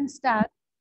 and Stahl,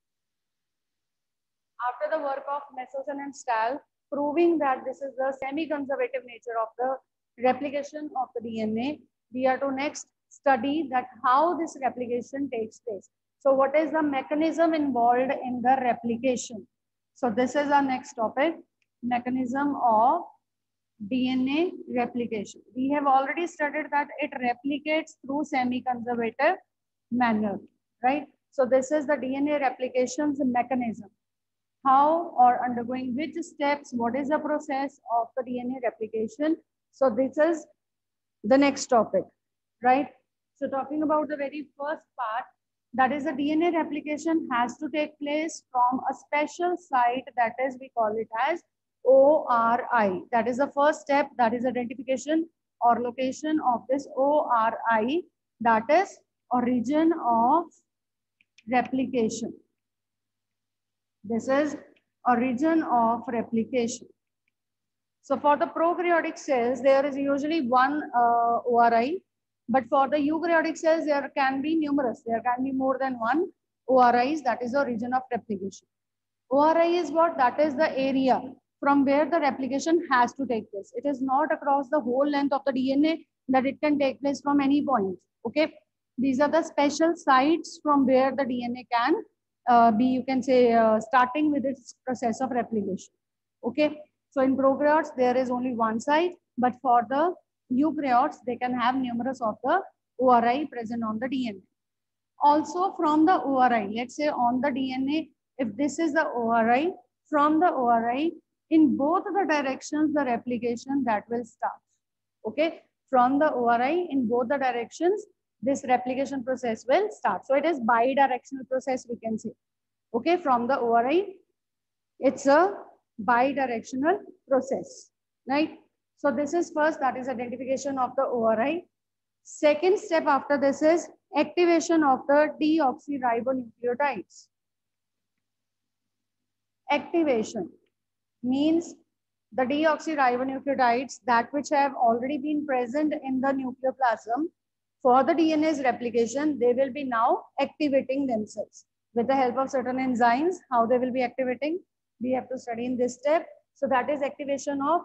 after the work of Mesoson and Stahl, proving that this is the semi-conservative nature of the replication of the DNA, we are to next study that how this replication takes place. So what is the mechanism involved in the replication? So this is our next topic, mechanism of DNA replication. We have already studied that it replicates through semi-conservative manner, right? So this is the DNA replication's mechanism. How or undergoing which steps, what is the process of the DNA replication? So this is the next topic, right? So talking about the very first part, that is the DNA replication has to take place from a special site, that is we call it as ORI. That is the first step, that is identification or location of this ORI, that is origin of replication. This is origin of replication. So for the prokaryotic cells, there is usually one ORI, but for the eukaryotic cells, there can be numerous. There can be more than one ORIs, that is the origin of replication. ORI is what? That is the area from where the replication has to take place. It is not across the whole length of the DNA that it can take place from any point. Okay. These are the special sites from where the DNA can be, you can say, starting with its process of replication. Okay. So in prokaryotes, there is only one site, but for the eukaryotes, they can have numerous of the ORI present on the DNA. Also from the ORI, let's say on the DNA, if this is the ORI, from the ORI, in both the directions, the replication that will start. Okay. From the ORI, in both the directions, this replication process will start. So it is bidirectional process, we can say. Okay, from the ORI, it's a bidirectional process, right? So this is first, that is identification of the ORI. Second step after this is activation of the deoxyribonucleotides. Activation means the deoxyribonucleotides, that which have already been present in the nucleoplasm, for the DNA's replication, they will be now activating themselves with the help of certain enzymes. How they will be activating, we have to study in this step. So that is activation of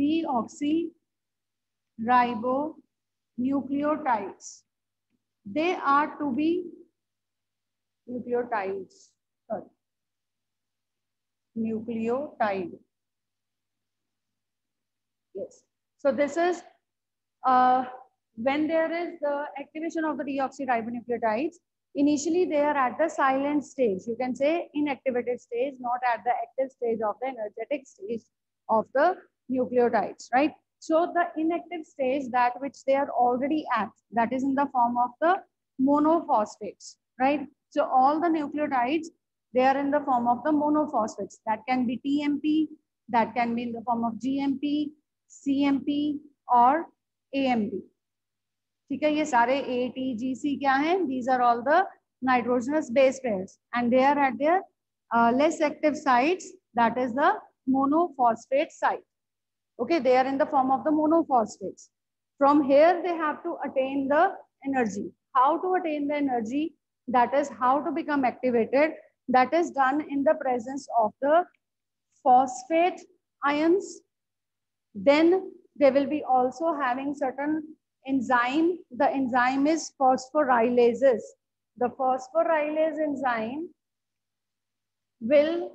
deoxyribonucleotides. They are to be nucleotides. Sorry. Nucleotide. Yes. So this is when there is the activation of the deoxyribonucleotides. Initially, they are at the silent stage. You can say inactivated stage, not at the active stage of the energetic stage of the nucleotides, right? So the inactive stage, that which they are already at, that is in the form of the monophosphates, right? So all the nucleotides, they are in the form of the monophosphates. That can be TMP, that can be in the form of GMP, CMP or AMP. ठीक है, ये सारे A, T, G, C क्या हैं? These are all the nitrogenous base pairs, and they are at their less active sites. That is the monophosphate site. Okay, they are in the form of the monophosphates. From here, they have to attain the energy. How to attain the energy? That is how to become activated. That is done in the presence of the phosphate ions. Then they will be also having certain enzyme. The enzyme is phosphorylases. The phosphorylase enzyme will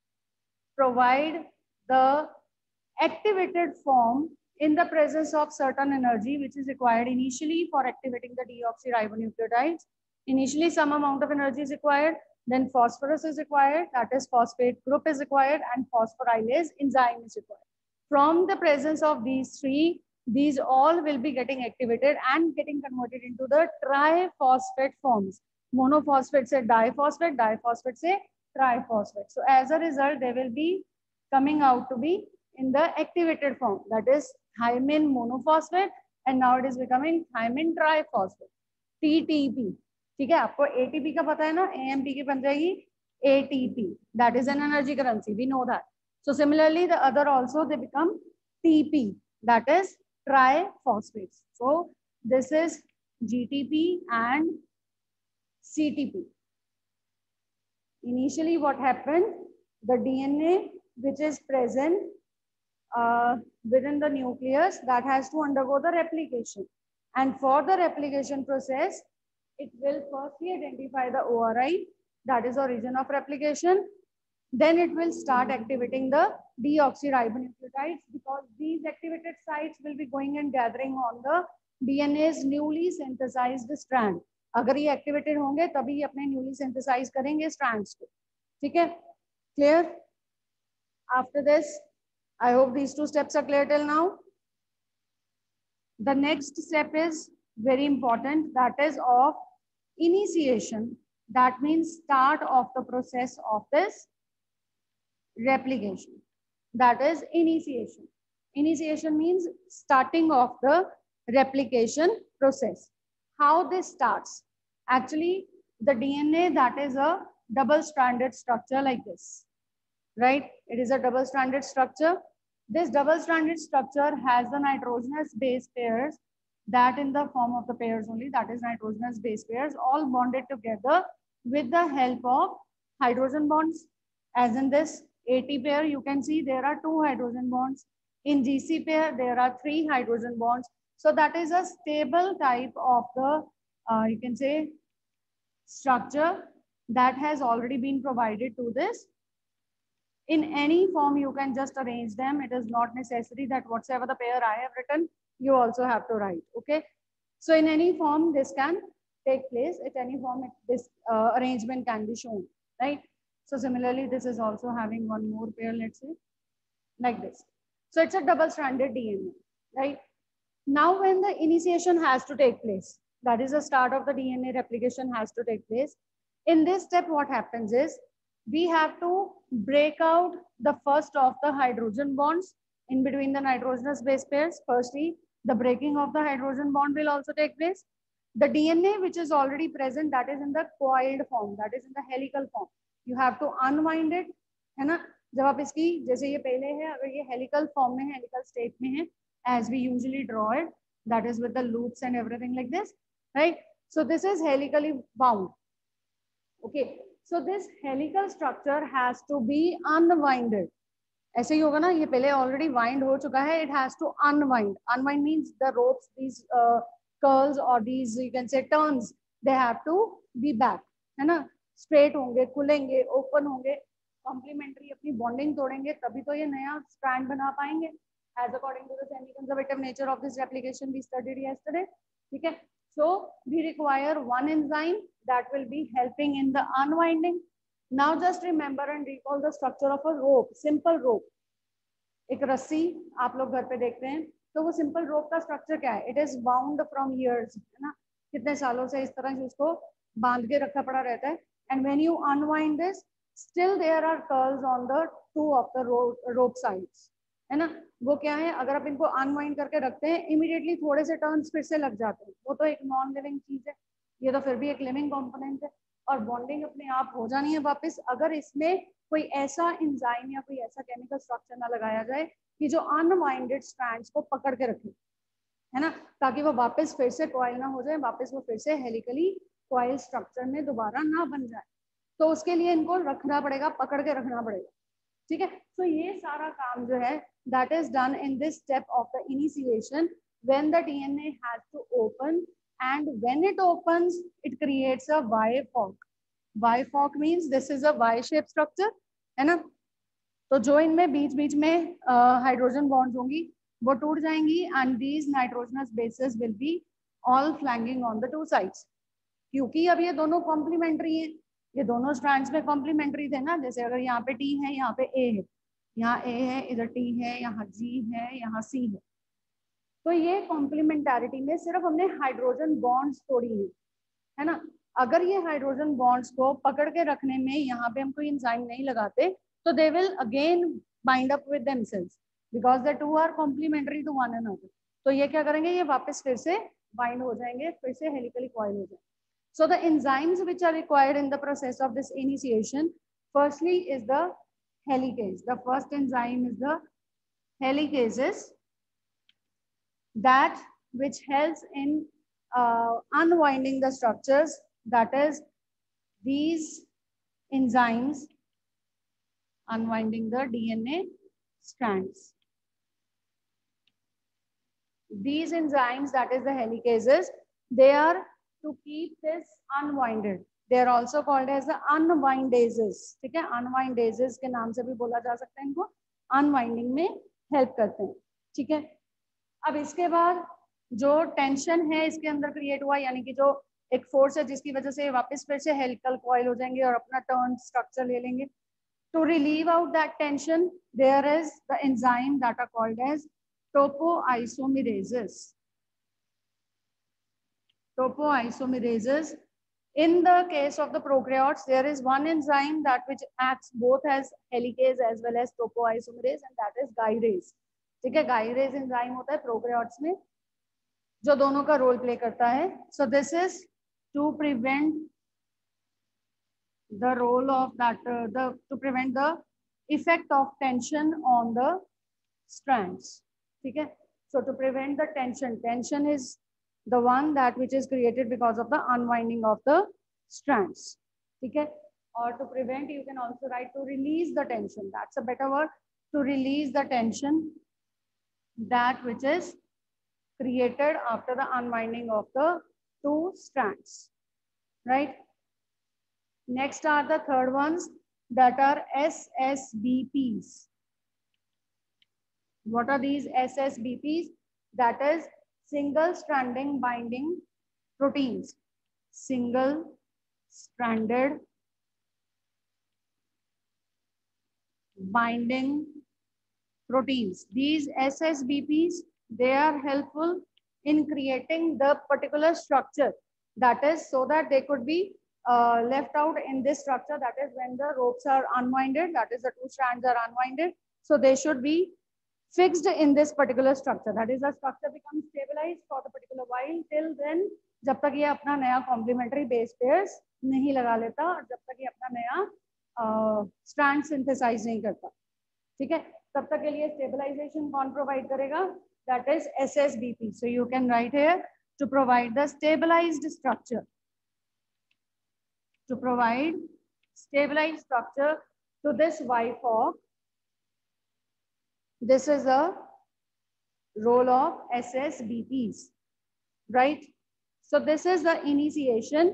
provide the activated form in the presence of certain energy, which is required initially for activating the deoxyribonucleotides. Initially, some amount of energy is required. Then phosphorus is required. That is phosphate group is required, and phosphorylase enzyme is required. From the presence of these three, these all will be getting activated and getting converted into the triphosphate forms. Monophosphate से diphosphate, diphosphate से triphosphate. So as a result, they will be coming out to be in the activated form. That is thymine monophosphate, and now it is becoming thymine triphosphate. TTP. ठीक है, आपको ATP का पता है ना? AMP की बन जाएगी ATP. That is an energy currency. We know that. So similarly, the other also they become TP. That is triphosphates. So this is GTP and CTP. Initially what happened, the DNA which is present within the nucleus, that has to undergo the replication, and for the replication process it will firstly identify the ORI, that is the region of replication. Then it will start activating the deoxyribonucleotides, because these activated sites will be going and gathering on the DNA's newly synthesized strand. अगर ये activated होंगे तभी ये अपने newly synthesize करेंगे strands को. ठीक है? Clear? After this, I hope these two steps are clear till now. The next step is very important, that is of initiation. That means start of the process of this replication. That is initiation. Initiation means starting of the replication process. How this starts? Actually, the DNA, that is a double-stranded structure like this, right? It is a double-stranded structure. This double-stranded structure has the nitrogenous base pairs, that in the form of the pairs only, that is nitrogenous base pairs, all bonded together with the help of hydrogen bonds. As in this AT pair, you can see there are 2 hydrogen bonds. In GC pair, there are 3 hydrogen bonds. So that is a stable type of the, you can say, structure that has already been provided to this. In any form, you can just arrange them. It is not necessary that whatsoever the pair I have written, you also have to write, okay? So in any form, this can take place. At any form, this arrangement can be shown, right? So similarly, this is also having one more pair, let's say, like this. So it's a double-stranded DNA, right? Now when the initiation has to take place, that is the start of the DNA replication has to take place. In this step, what happens is, we have to break out the first of the hydrogen bonds in between the nitrogenous base pairs. Firstly, the breaking of the hydrogen bond will also take place. The DNA which is already present, that is in the coiled form, that is in the helical form. You have to unwind it, है ना? जब आप इसकी जैसे ये पहले है, अगर ये helical form में है, helical state में है, as we usually draw it, that is with the loops and everything like this, right? So this is helically bound. Okay. So this helical structure has to be unwinded. ऐसे ही होगा ना, ये पहले already wind हो चुका है. It has to unwind. Unwind means the ropes, these curls or these, you can say, turns, they have to be back, है ना? Straight होंगे, खुलेंगे, open होंगे, complementary अपनी bonding तोड़ेंगे, तभी तो ये नया strand बना पाएंगे. As according to the semi-conservative nature of this replication we studied yesterday. ठीक है? So we require one enzyme that will be helping in the unwinding. Now just remember and recall the structure of a rope, simple rope. एक रस्सी आप लोग घर पे देखते हैं, तो वो simple rope का structure क्या है? It is bound from years, है ना? कितने सालों से इस तरह से उसको बांध के रखा पड़ा रहता है. And when you unwind this, still there are curls on the 2 of the rope sides, है ना? वो क्या है, अगर आप इनको अनवाइंड करके रखते हैं, इमीडिएटली थोड़े से टर्न्स फिर से लग जाते हैं. वो तो एक नॉन लिविंग चीज है, ये तो फिर भी एक लिविंग कंपोनेंट है, और बॉन्डिंग अपने आप हो जानी है वापस, अगर इसमें कोई ऐसा एंजाइम या कोई ऐसा केमिकल स्ट्रक्चर ना लगाया जाए कि जो अनवाइंडेड स्ट्रैंड्स को पकड़ के रखे, है ना, ताकि वो वापस फिर से कॉइल ना हो जाए, वापस वो फिर से हेलिकली कॉइल स्ट्रक्चर में दोबारा ना बन जाए. तो उसके लिए इनको रखना पड़ेगा, पकड़ के रखना पड़ेगा. ठीक है? तो ये सारा काम जो है, that is done in this step of the initiation, when the DNA has to open, and when it opens, it creates a Y fork. Y fork means this is a Y shaped structure, है ना? तो जो इनमें बीच बीच में hydrogen bonds होंगी वो टूट जाएंगी, and these nitrogenous bases will be all flanking on the 2 sides. क्योंकि अब ये दोनों कॉम्प्लीमेंट्री हैं, ये दोनों स्ट्रैंड्स में कॉम्प्लीमेंट्री थे ना. जैसे अगर यहाँ पे T है, यहाँ पे A है, यहाँ A है, इधर T है, यहाँ G है, यहाँ C है, तो ये कॉम्प्लीमेंटारिटी में सिर्फ हमने हाइड्रोजन बॉन्ड्स तोड़ी है ना. अगर ये हाइड्रोजन बॉन्ड्स को पकड़ के रखने में यहाँ पे हम कोई एंजाइम नहीं लगाते, तो they will again bind up with themselves, because the 2 are complementary to one another. तो ये क्या करेंगे, ये वापस फिर से बाइंड हो जाएंगे, फिर से हेलिकली कॉइल हो जाएंगे. So the enzymes which are required in the process of this initiation, firstly is the helicase. The first enzyme is the helicases, that which helps in unwinding the structures, that is these enzymes unwinding the DNA strands. These enzymes, that is the helicases, they are to keep this unwinded. They are also called as the unwindases. ठीक है, unwindases के नाम से भी बोला जा सकता है इनको, unwinding में help करते हैं. ठीक है, अब इसके बाद जो टेंशन है इसके अंदर क्रिएट हुआ, यानी कि जो एक फोर्स है जिसकी वजह से वापस फिर से हेलिकल कॉइल हो जाएंगे और अपना टर्न स्ट्रक्चर ले लेंगे. To relieve out that tension, there is the enzyme that are called as topoisomerases. Topoisomerases. In the case of the prokaryotes, there is one enzyme that which acts both as helicase as well as topoisomerase, and that is gyrase. ठीक है, gyrase enzyme होता है prokaryotes में जो दोनों का role play करता है. So this is to prevent the role of that to prevent the effect of tension on the strands. ठीक है, so to prevent the tension is the one that which is created because of the unwinding of the strands. ठीक है, or to prevent, you can also write to release the tension. That's a better word, to release the tension that which is created after the unwinding of the two strands, right? Next are the third ones that are SSBPs. What are these SSBPs? That is single stranding binding proteins. Single stranded binding proteins. These SSBPs, they are helpful in creating the particular structure, that is so that they could be left out in this structure, that is when the ropes are unwinded, that is the two strands are unwinded, so they should be fixed in this particular structure, that is the structure becomes stabilized for the particular while. Till then, जब तक ये अपना नया complementary base pairs नहीं लगा लेता और जब तक ये अपना नया strand synthesize नहीं करता, ठीक है, तब तक के लिए stabilization कौन provide करेगा? That is SSBP. So you can write here to provide the stabilized structure. To provide stabilized structure to this Y fork, this is a role of SSBPs, right? So this is the initiation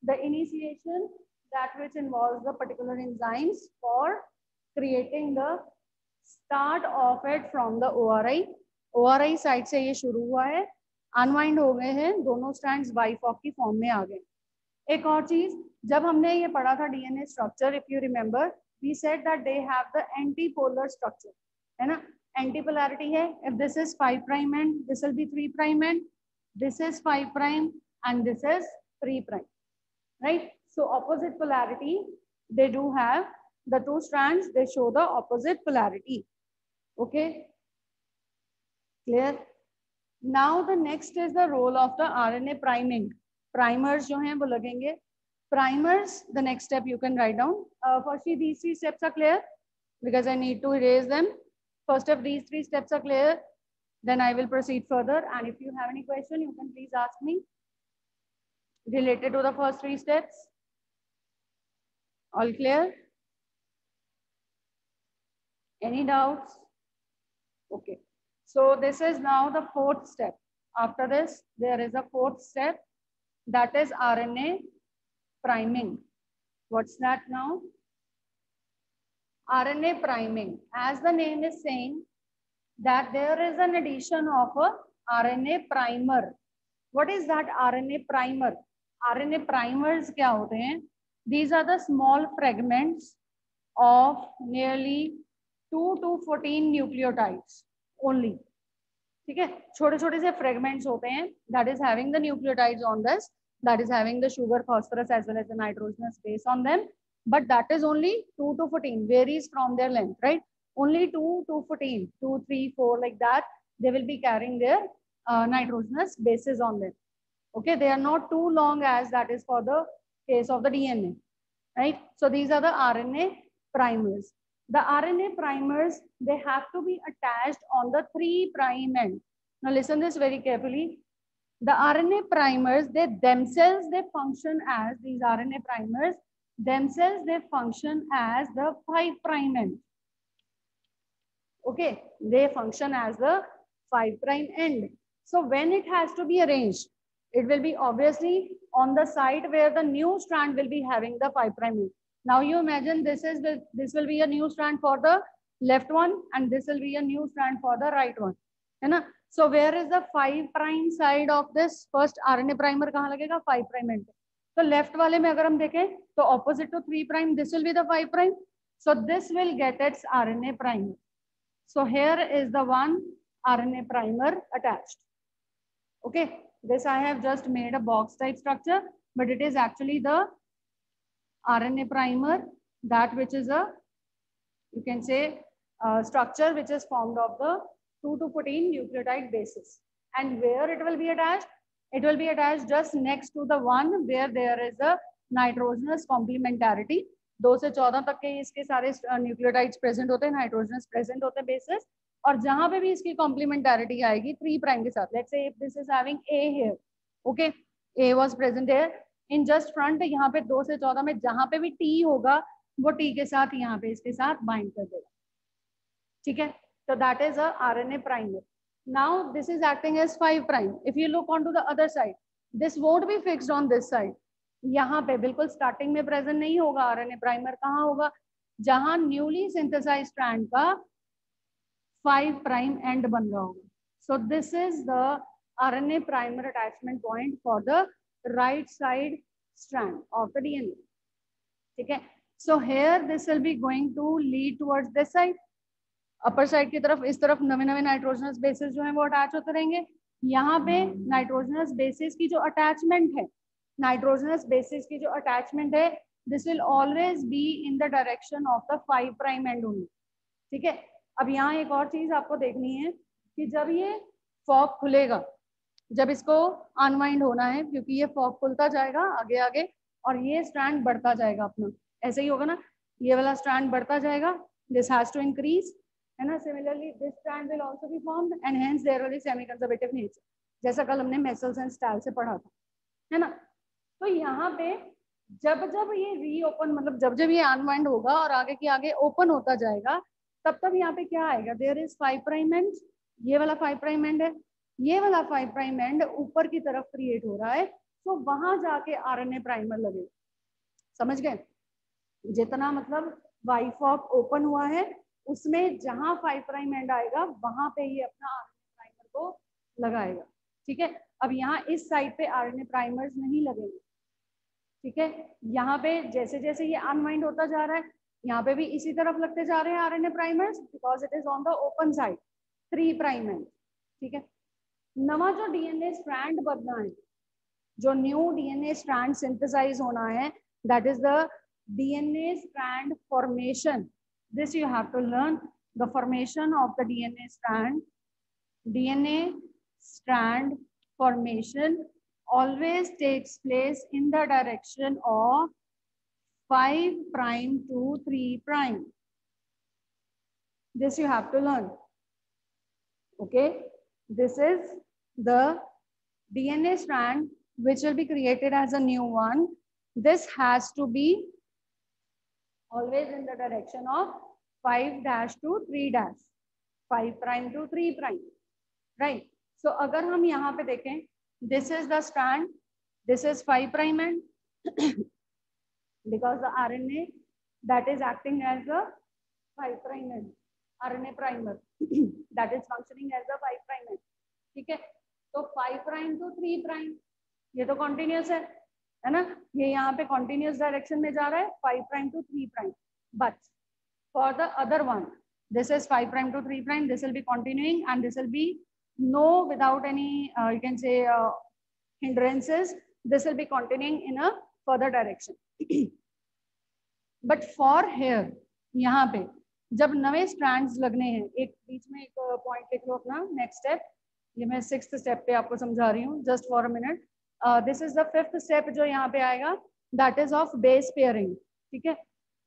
that which involves the particular enzymes for creating the start of it from the ORI. ORI side से ये शुरू हुआ है, unwind हो गए हैं, दोनों strands Y fork की फॉर्म में आ गए. एक और चीज, जब हमने ये पढ़ा था DNA structure, if you remember, we said that they have the antipolar structure, है ना, एंटी पोलैरिटी है. If this is 5 prime and this will be 3 prime and this is 5 prime and this is 3 prime, right? So opposite polarity they do have, the two strands they show the opposite polarity. Okay, clear? Now the next is the role of the RNA priming. Primers जो हैं वो लगेंगे. Primers, the next step you can write down. Firstly, these 3 steps are clear because I need to erase them. First, if these 3 steps are clear, then I will proceed further. And if you have any question, you can please ask me related to the first 3 steps. All clear? Any doubts? Okay. So this is now the 4th step. After this, there is a 4th step, that is RNA priming. What's that now? RNA priming. As the name is saying, that there is an addition of a RNA primer. What is that RNA primer? RNA primers क्या होते हैं? These are the small fragments of nearly 2 to 14 nucleotides only. ठीक है, छोटे छोटे से fragments होते हैं, that is having the nucleotides on this, that is having the sugar, phosphorus as well as the nitrogenous base on them, but that is only 2 to 14, varies from their length, right? Only 2 to 14, 2, 3, 4 like that, they will be carrying their nitrogenous bases on them. Okay, they are not too long as that is for the case of the DNA, right? So these are the RNA primers. The RNA primers, they have to be attached on the 3' end. Now listen this very carefully. The RNA primers, they themselves, they function as, these RNA primers, themselves they function as the 5' end. Okay, they function as the 5' end. So when it has to be arranged, it will be obviously on the side where the new strand will be having the 5' end. Now you imagine this will be a new strand for the left one, and this will be a new strand for the right one, है ना? So where is the 5' side of this first RNA primer? कहाँ लगेगा? 5' end. तो left वाले में अगर हम देखें तो opposite to 3', this will be the 5'. So this will get its RNA primer. So here is the one RNA primer attached. Okay, this I have just made a box type structure, but it is actually the RNA primer, that which is a, you can say, structure which is formed of the 2 to 14 nucleotide bases. And where it will be attached? It will be attached just next to the one where there is a nitrogenous complementarity. 2 से 14 तक के इसके सारे nucleotides present होते हैं, nitrogenous present होते हैं basis, और जहां पे भी इसकी कॉम्प्लीमेंटारिटी आएगी 3' के साथ, let's say if this is having A here, okay, A was present here in just front, यहाँ पे 2 से 14 में जहां पे भी T होगा वो T के साथ यहाँ पे इसके साथ बाइंड कर देगा, ठीक है? तो that is a RNA primer. Now this is acting as 5'. If you look onto the other side, this won't be fixed on this side. यहाँ पे बिल्कुल स्टार्टिंग में प्रेजेंट नहीं होगा RNA primer. कहाँ होगा? जहां न्यूली सिंथेसाइज्ड स्ट्रैंड का 5' एंड बन रहा होगा. So this is the RNA primer attachment point for the right side strand of the DNA. ठीक है? So here this will be going to lead towards this side. Upper side की तरफ, इस तरफ नवे नवे नाइट्रोजनस बेसिस जो है वो अटैच होते रहेंगे. यहाँ पे नाइट्रोजनस बेसिस की जो अटैचमेंट है, नाइट्रोजनस बेसिस की जो अटैचमेंट है, this will always be in the direction of the 5' end only. ठीक है? अब यहाँ एक और चीज आपको देखनी है कि जब ये फॉक खुलेगा, जब इसको अनवाइंड होना है, क्योंकि ये फॉक खुलता जाएगा आगे आगे और ये स्ट्रैंड बढ़ता जाएगा अपना, ऐसे ही होगा ना, ये वाला स्ट्रैंड बढ़ता जाएगा, दिस हैज टू इंक्रीज, है ना? Similarly this strand will also be formed and hence there will be semi conservative nature, जैसा कल हमने मेसल्स एंड स्टाइल से पढ़ा था, है ना? तो यहाँ पे जब जब ये रीओपन, मतलब जब जब ये अनवाइंड होगा और आगे की आगे ओपन होता जाएगा, तब तब यहाँ पे क्या आएगा? देयर इज 5' एंड, ये वाला 5' एंड है, ये वाला 5' एंड ऊपर की तरफ क्रिएट हो रहा है, तो वहां जाके RNA प्राइमर लगेगा. समझ गए? जितना मतलब वाई फॉक ओपन हुआ है उसमें जहां 5' एंड आएगा वहां पे ये अपना RNA प्राइमर को लगाएगा. ठीक है? अब यहाँ इस साइड पे RNA प्राइमर्स नहीं लगेंगे. ठीक है? यहाँ पे जैसे जैसे ये अनवाइंड होता जा रहा है, यहाँ पे भी इसी तरफ लगते जा रहे हैं RNA primers, because it is on the open side 3' end. ठीक है? नवा जो DNA स्ट्रैंड बनना है, जो न्यू DNA स्ट्रैंड सिंथेसाइज होना है, that is the DNA strand formation. This you have to learn. The formation of the DNA strand. DNA strand formation always takes place in the direction of 5' to 3'. This you have to learn. Okay. This is the DNA strand which will be created as a new one. This has to be always in the direction of 5' to 3', 5' to 3', right? So अगर हम यहाँ पे देखें, this is the strand, this is 5' end, because the RNA that is acting as a 5' end, RNA primer that is functioning as a 5' end. ठीक है? तो 5' to 3', ये तो continuous है ना? ये यहाँ पे continuous direction में जा रहा है 5' to 3'. But for the other one, this is 5' to 3'. This will be continuing and this will be no without any you can say hindrances. This will be continuing in a further direction. But for here, यहाँ पे जब नवे strands लगने हैं, एक बीच में एक point लिख लो अपना next step. ये मैं 6th step पे आपको समझा रही हूँ, just for a minute. This is the 5th step जो यहाँ पे आएगा, that is of base pairing. ठीक है?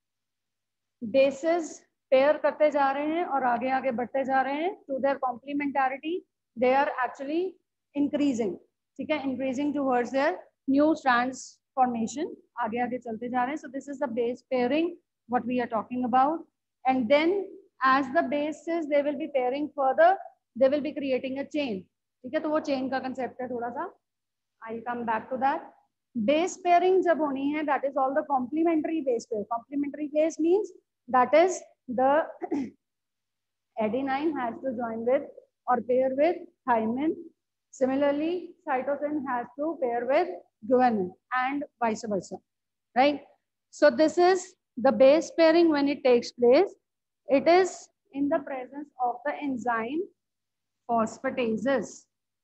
Bases pair करते जा रहे हैं और आगे आगे बढ़ते जा रहे हैं. To their complementarity, they are actually increasing. ठीक है? Increasing towards their new strands formation. आगे आगे चलते जा रहे हैं. So this is the base pairing what we are talking about. And then as the bases they will be pairing further, they will be creating a chain. ठीक है, तो वो chain का concept है थोड़ा सा. I'll come back to that. Base pairing जब होनी है, that is all the complementary base pair. Complementary base means that is the adenine has to join with or pair with thymine. Similarly, cytosine has to pair with guanine and vice versa, right? So this is the base pairing when it takes place. It is in the presence of the enzyme phosphatases.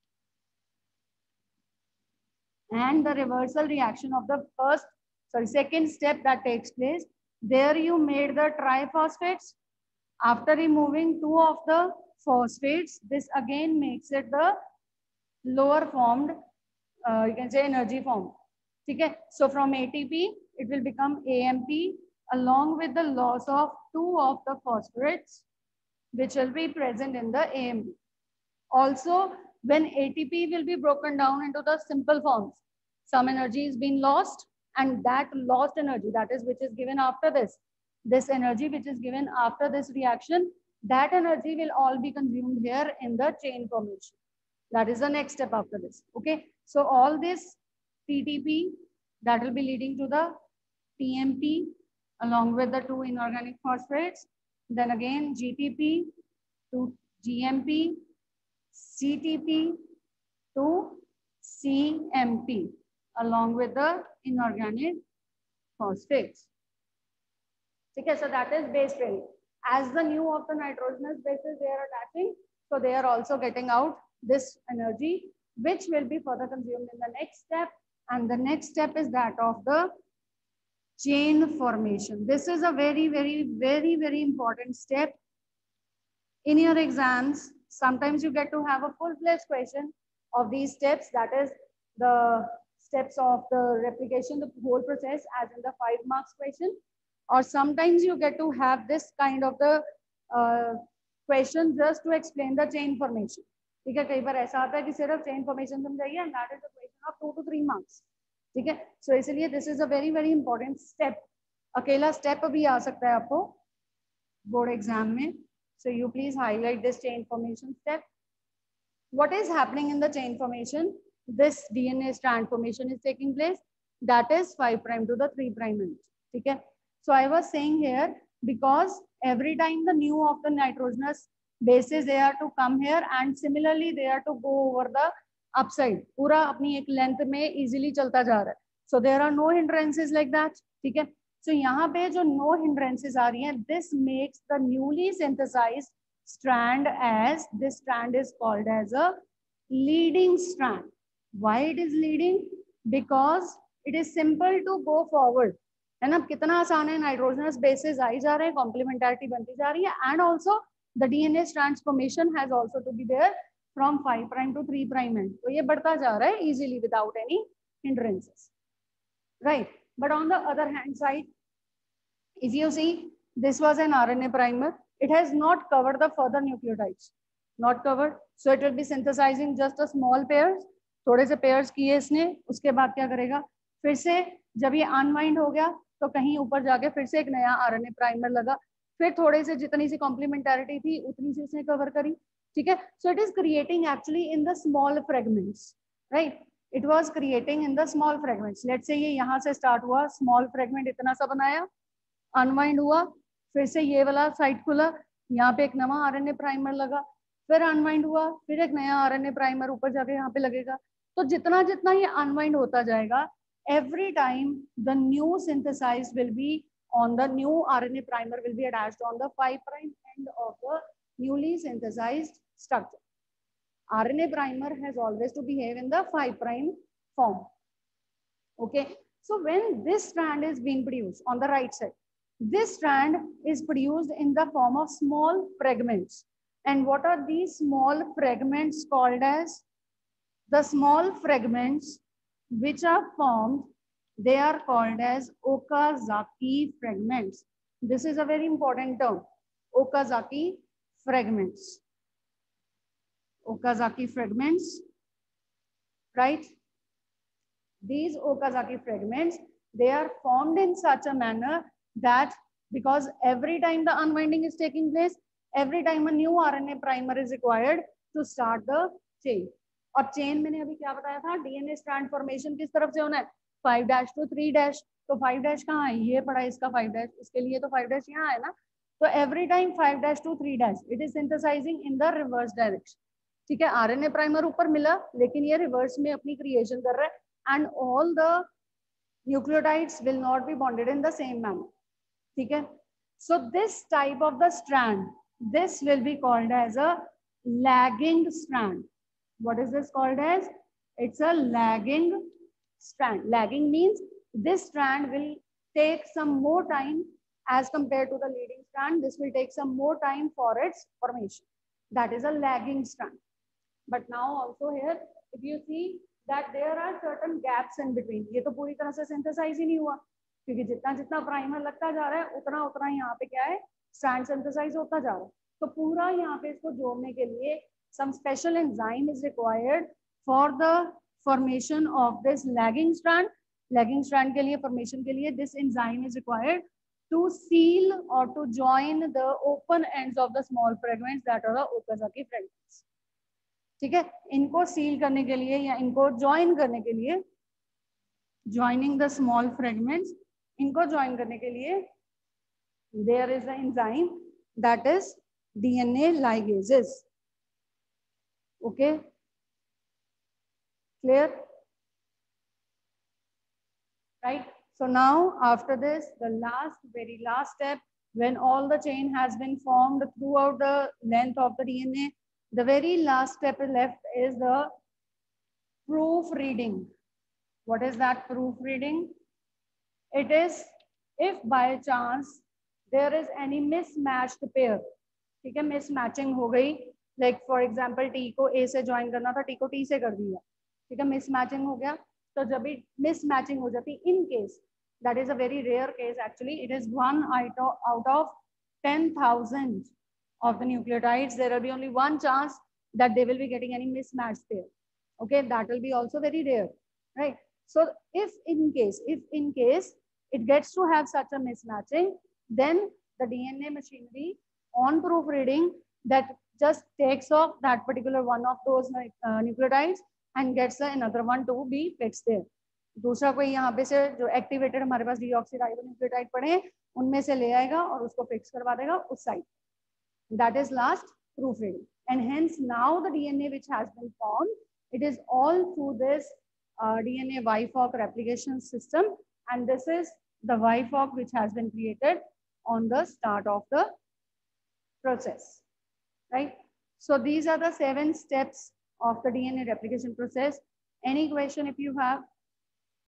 And the reversal reaction of the second step that takes place. There you made the triphosphates. After removing two of the phosphates, this again makes it the lower formed, you can say energy form. Okay? So from ATP, it will become AMP along with the loss of two of the phosphates, which will be present in the AMP. Also, when ATP will be broken down into the simple forms, some energy is being lost, and that lost energy, that is which is given after this energy which is given after this reaction, that energy will all be consumed here in the chain formation. That is the next step after this. Okay, so all this TTP that will be leading to the TMP along with the two inorganic phosphates, then again GTP to GMP, CTP to CMP along with the inorganic phosphates. Okay, so that is base pairing. As the new of the nitrogenous bases they are attaching, so they are also getting out this energy, which will be further consumed in the next step. And the next step is that of the chain formation. This is a very, very, very, very important step. In your exams, sometimes you get to have a full-fledged question of these steps, that is the steps of the replication, the whole process as in the 5 marks question. Or sometimes you get to have this kind of the question just to explain the chain formation. ठीक है, कई बार ऐसा आता है कि सिर्फ chain formation समझाइए, and that is a question of 2 to 3 marks. ठीक है, so इसलिए this is a very very important step. अकेला step भी आ सकता है आपको board exam में. So you please highlight this chain formation step. What is happening in the chain formation? This DNA strand formation is taking place. That is 5' to the 3' end. Okay. So I was saying here, because every time the new of the nitrogenous bases they are to come here, and similarly they are to go over the upside. पूरा अपनी एक length में easily चलता जा रहा है. So there are no hindrances like that. ठीक है. So यहाँ पे जो no hindrances आ रही हैं, this makes the newly synthesized strand as, this strand is called as a leading strand. Why it is leading? Because it is simple to go forward. है ना, कितना आसान है, नाइट्रोजनस बेसिस आई जा रहे हैं, कॉम्प्लीमेंटारिटी बनती जा रही है, and also the DNA transformation has also to be there from 5' to 3' end. तो ये बढ़ता जा रहा है easily without any hindrances, right. But on the other hand side, if you see, this was an RNA primer. It has not covered the further nucleotides, not covered. So it will be synthesizing just a small pairs. थोड़े से pairs किए इसने, उसके बाद क्या करेगा, फिर से जब ये अनवाइंड हो गया तो कहीं ऊपर जाके फिर से एक नया RNA प्राइमर लगा, फिर थोड़े से जितनी सी कॉम्प्लीमेंटारिटी थी उतनी सी उसने कवर करी. ठीक है. So it is creating actually in the small fragments, right. It was creating in the small fragments. Let's say ये यहाँ से स्टार्ट हुआ, स्मॉल फ्रेगमेंट इतना सा बनाया, अनवाइंड हुआ, फिर से ये वाला साइड खुला, यहाँ पे एक नया आरएनए प्राइमर लगा, फिर अनवाइंड हुआ, फिर एक नया आरएनए प्राइमर ऊपर जाके यहाँ पे लगेगा. तो जितना जितना ये अनवाइंड होता जाएगा, every time the new synthesized will be on the new RNA primer will be attached on the 5' end of the newly synthesized structure. RNA primer has always to behave in the 5' form. Okay. So when this strand is being produced on the right side, this strand is produced in the form of small fragments. And what are these small fragments called as? The small fragments which are formed, they are called as Okazaki fragments. This is a very important term, Okazaki fragments. Okazaki fragments, right? these Okazaki fragments, they are formed in such a manner that because every time the unwinding is taking place, every time a new RNA primer is required to start the chain. और chain मैंने अभी क्या बताया था, DNA strand formation किस तरफ से होना है, 5' to 3'. तो 5' कहाँ है, ये पड़ा इसका 5', इसके लिए तो 5' यहाँ है ना. तो every time 5' to 3' it is synthesizing in the reverse direction. ठीक है, आरएनए प्राइमर ऊपर मिला लेकिन ये रिवर्स में अपनी क्रिएशन कर रहा है, and all the nucleotides will not be bonded in the same manner. ठीक है, so this type of the strand, this will be called as a lagging strand. What is this called as? It's a lagging strand. Lagging means this strand will take some more time as compared to the leading strand. This will take some more time for its formation. That is a lagging strand. But now also here, if you see that there are certain gaps in between. ये तो पूरी तरह से synthesize ही नहीं हुआ, क्योंकि जितना जितना प्राइमर लगता जा रहा है उतना उतना यहाँ पे क्या है, स्ट्रैंड सिंथेसाइज होता जा रहा है. तो पूरा यहाँ पे इसको जोड़ने के लिए some special enzyme is required for the formation of this lagging strand. Lagging strand के लिए formation के लिए this enzyme is required to seal or to join the open ends of the small fragments that are the Okazaki fragments. ठीक है, इनको seal करने के लिए या इनको ज्वाइन करने के लिए, joining the small fragments, इनको ज्वाइन करने के लिए there is an enzyme that is DNA ligases. Okay, clear? Right. So now after this, the very last step, when all the chain has been formed throughout the length of the DNA, the very last step left is the proofreading. What is that proofreading? It is if by chance there is any mismatched pair. ठीक है, mismatching हो गई, like for example T को A से join करना था, T को T से कर दिया. ठीक है, mismatching हो गया. तो जब भी mismatching हो जाती, in case, that is a very rare case actually, it is 1 out of 10,000 of the nucleotides, there will be only one chance that they will be getting any mismatched pair. Okay, that will be also very rare, right? So if in case it gets to have such a mismatching, then the DNA machinery on proofreading that just takes off that particular one of those nucleotides and gets another one to be fixed there. दूसरा कोई यहाँ पे से जो activated हमारे पास deoxyribonucleotide पड़े हैं उनमें से ले आएगा और उसको फिक्स करवा देगा उस side. That is last proofreading, and hence now the DNA which has been formed, it is all through this DNA YFOC replication system, and this is the YFOC which has been created on the start of the process, right? So these are the 7 steps of the DNA replication process. Any question if you have?